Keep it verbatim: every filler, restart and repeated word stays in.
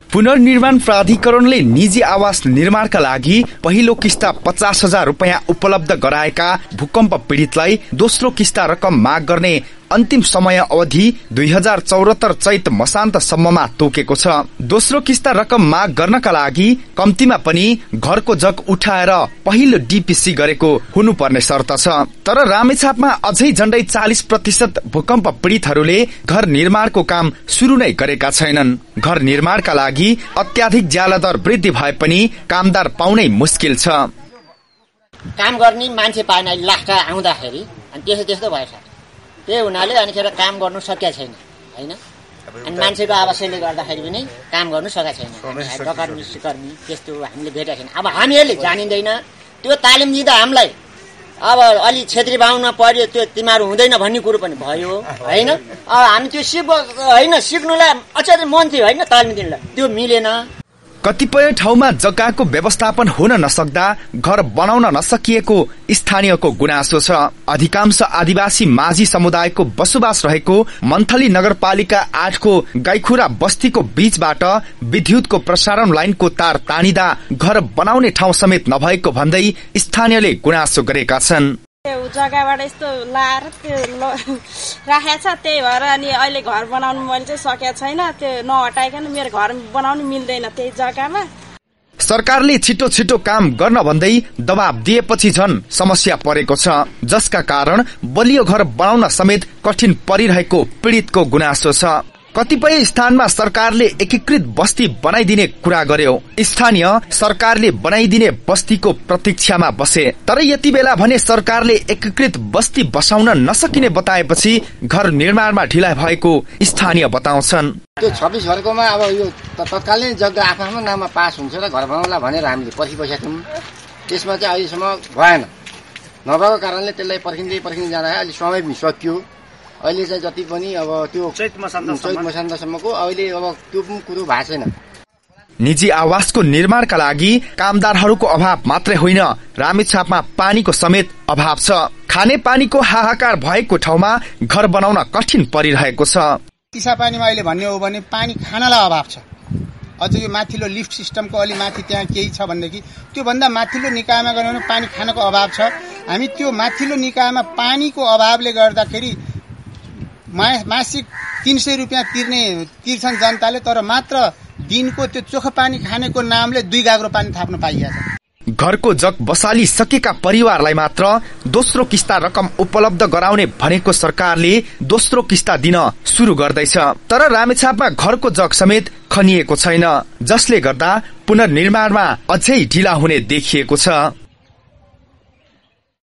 पुनर्निर्माण प्राधिकरणले निजी आवास निर्माणका लागि पहिलो किस्ता पचास हजार रुपियाँ उपलब्ध गराएका भूकम्प पीडितलाई दोस्रो किस्ता रकम माग गर्ने अन्तिम समय अवधि दुई हजार चौरात्तर चैत मसान्तसम्ममा तोकेको छ। दोस्रो किस्ता रकम माग गर्नका लागि कम्तीमा पनि घरको जग उठाएर पहिलो डीपीसी गरेको हुनुपर्ने शर्त छ। तर रामेछापमा अझै झण्डै चालिस प्रतिशत भूकम्प पीडितहरूले घर निर्माणको काम शुरू नै गरेका छैनन्। घर निर्माणका लागि अत्याधिक ज्याला दर वृद्धि भए पनि कामदार पाउनै मुस्किल छ। काम गर्ने मान्छे पाएन लाखा आउँदाखेरि अनि त्यस्तो त्यस्तो भएछ। त्यही हुनाले अनिखेर काम गर्नु सकेको छैन हैन। अनि मान्छेको आवश्यकताले गर्दाखेरि पनि काम गर्नु सकेको छैन। डकर्मी सिकर्मी त्यस्तो हामीले भेटेका छैन। अब हामीहरूले जानिँदैन त्यो तालिम दिँदा हामीलाई अब अलि क्षेत्री बाहुनमा पर्यो त्यो तिमीहरू हुँदैन भन्ने कुरो पनि भयो हैन। अब हामी त्यो सिक हैन सिक्नुलाई अचार मन थियो हैन तालिम दिनलाई त्यो मिलेन। कतिपय ठाउँमा जग्गाको व्यवस्थापन हुन नसक्दा घर बनाउन नसकिएको स्थानीयको गुनासो छ। अधिकांश आदिवासी माझी समुदायको बसोबास रहेको मन्थली नगरपालिका आठको गाईखुरा बस्तीको बीचबाट विद्युतको प्रसारण लाइनको तार तानिदा घर बनाउने ठाउँ समेत नभएको भन्दै स्थानीयले गुनासो गरेका छन्। जग्गाबाट यस्तो लाएर त्यो राखेको छ त्यही भएर अनि अहिले घर बनाउनु मैले चाहिँ सकेको छैन। त्यो नहटाइकन मेरो घर बनाउनु मिल्दैन त्यही जग्गामा। सरकारले छिटो छिटो काम गर्न भन्दै दबाब दिएपछि झन समस्या परेको छ, जसका कारण बलियो घर बनाउन समेत कठिन परिरहेको पीडितको गुनासो छ। कतिपय स्थानमा सरकारले एकीकृत बस्ती बनाइदिने कुरा गर्यो। स्थानीय सरकारले बनाइदिने बस्तीको प्रतीक्षामा बसे। तर यति बेला भने सरकारले एकीकृत बस्ती बसाउन नसकिने बताएपछि घर निर्माणमा ढिलाइ भएको स्थानीय बताउँछन्। त्यो छब्बीस घरकोमा अब यो तत्कालीन जग्गा आफ्नो आफ्नो नाममा पास हुन्छ र घर बनाउला भनेर हामीले पर्खिबसेका थियौँ। त्यसमा चाहिँ अहिलेसम्म भएन। नभएको कारणले त्यसलाई पर्खिँदै पर्खिँदै जाँदा अहिले समय पनि सकियो। अहिले चाहिँ जति पनि अब त्यो चैत मसान्तसम्मको अहिले अब त्यो पनि कुरो भएको छैन। निजी आवासको निर्माणका लागि कामदारहरूको अभाव मात्रै होइन, रामेछापमा पानीको समेत अभाव छ। खाने पानीको हाहाकार भएको ठाउँमा घर बनाउन कठिन परिरहेको छ। चिसापानीमा अहिले भन्ने हो भने पानी खानलाई अभाव छ। अझ यो माथिल्लो लिफ्ट सिस्टमको अलि माथि त्यहाँ केही छ भनेदेखि त्यो भन्दा माथिल्लो निकायमा गयो भने पानी खानको अभाव छ। हामी त्यो माथिल्लो निकायमा पानीको अभावले गर्दाखेरि मासिक तीन सय रुपियाँ तिर्ने तिर्छन् जनताले, तर मात्र दिनको त्यो चोखो पानी खानेको नामले दुई गाग्रो पानी थाप्न पाइएको छ। घरको जग बसाली सकेका परिवारलाई मात्र दोस्रो किस्ता रकम उपलब्ध गराउने भनेको सरकारले दोस्रो किस्ता दिन शुरू गर्दैछ। तर रामेछापमा घरको जग समेत खनिएको छैन, जसले गर्दा पुनर्निर्माणमा अझै ढिला हुने देखिएको छ।